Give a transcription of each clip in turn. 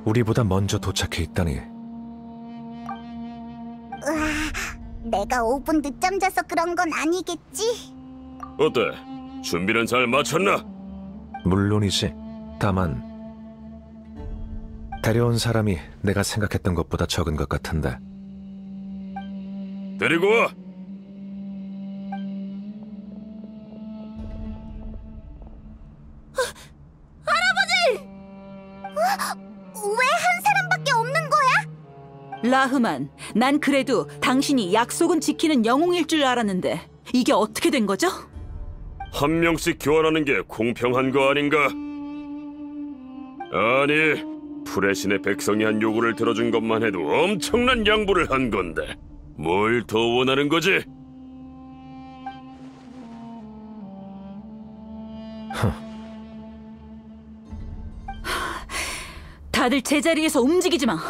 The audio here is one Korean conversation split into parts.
우리보다 먼저 도착해 있다니. 으아, 내가 5분 늦잠 자서 그런 건 아니겠지? 어때? 준비는 잘 마쳤나? 물론이지. 다만 데려온 사람이 내가 생각했던 것보다 적은 것 같은데. 데리고 와! 왜 한 사람밖에 없는 거야? 라흐만, 난 그래도 당신이 약속은 지키는 영웅일 줄 알았는데 이게 어떻게 된 거죠? 한 명씩 교환하는 게 공평한 거 아닌가? 아니, 프레신의 백성이 한 요구를 들어준 것만 해도 엄청난 양보를 한 건데 뭘 더 원하는 거지? 다들 제자리에서 움직이지 마.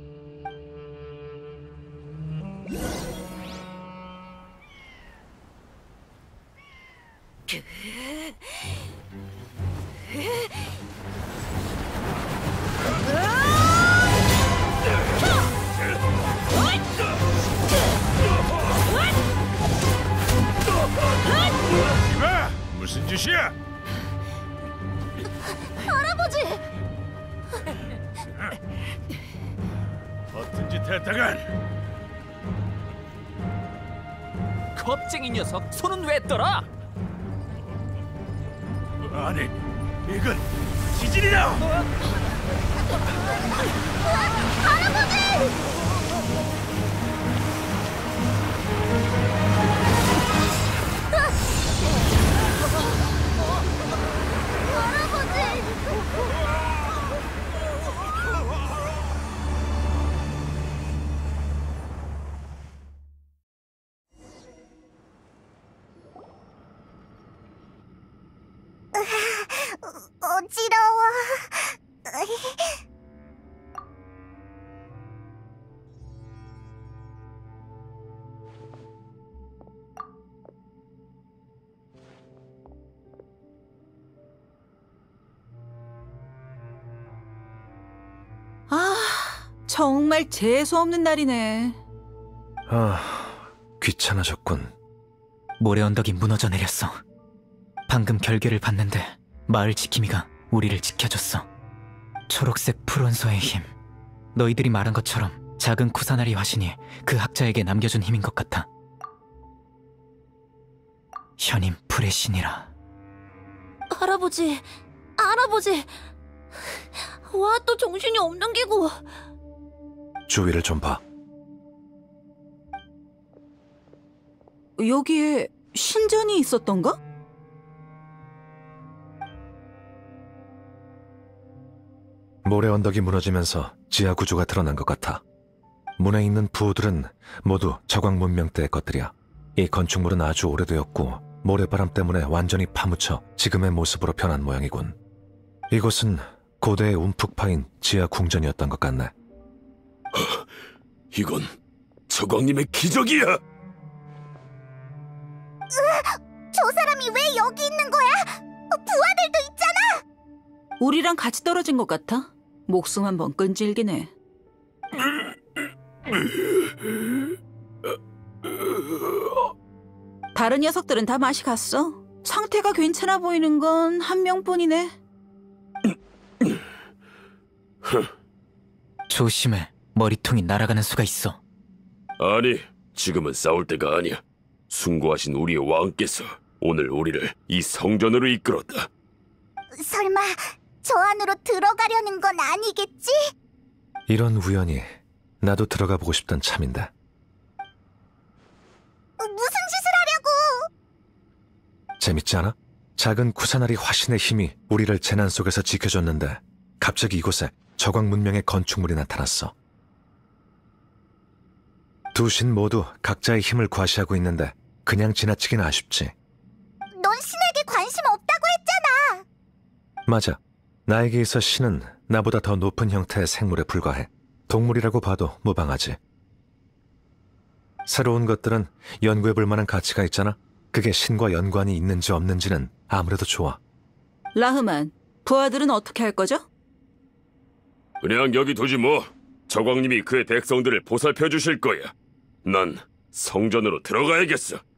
이봐! 무슨 짓이야? 할아버지! 어떤 짓 했다간? 겁쟁이 녀석, 손은 왜 떨어? 아니, 이건 지진이다! 어지러워. 아, 정말 재수없는 날이네. 귀찮아졌군. 모래 언덕이 무너져 내렸어. 방금 결계를 봤는데 마을 지킴이가 우리를 지켜줬어. 초록색 풀원소의 힘. 너희들이 말한 것처럼 작은 쿠사나리 화신이 그 학자에게 남겨준 힘인 것 같아. 현임 프레신이라. 할아버지, 와, 또 정신이 없는 기고. 주위를 좀 봐. 여기에 신전이 있었던가? 모래 언덕이 무너지면서 지하 구조가 드러난 것 같아. 문에 있는 부호들은 모두 저광 문명 때의 것들이야. 이 건축물은 아주 오래되었고 모래바람 때문에 완전히 파묻혀 지금의 모습으로 변한 모양이군. 이곳은 고대의 움푹 파인 지하 궁전이었던 것 같네. 이건 저광님의 기적이야! 저 사람이 왜 여기 있는 거야? 부하들도 있잖아! 우리랑 같이 떨어진 것 같아. 목숨 한번 끈질기네. 다른 녀석들은 다 맛이 갔어. 상태가 괜찮아 보이는 건 한 명뿐이네. 조심해. 머리통이 날아가는 수가 있어. 아니, 지금은 싸울 때가 아니야. 숭고하신 우리의 왕께서 오늘 우리를 이 성전으로 이끌었다. 설마 저 안으로 들어가려는 건 아니겠지? 이런 우연이 나도 들어가 보고 싶던 참인데. 무슨 짓을 하려고? 재밌지 않아? 작은 쿠사나리 화신의 힘이 우리를 재난 속에서 지켜줬는데 갑자기 이곳에 저광 문명의 건축물이 나타났어. 두 신 모두 각자의 힘을 과시하고 있는데 그냥 지나치긴 아쉽지. 넌 신에게 관심 없다고 했잖아. 맞아. 나에게 있어 신은 나보다 더 높은 형태의 생물에 불과해. 동물이라고 봐도 무방하지. 새로운 것들은 연구해볼 만한 가치가 있잖아. 그게 신과 연관이 있는지 없는지는 아무래도 좋아. 라흐만, 부하들은 어떻게 할 거죠? 그냥 여기 두지 뭐. 저광님이 그의 백성들을 보살펴 주실 거야. 난 성전으로 들어가야겠어.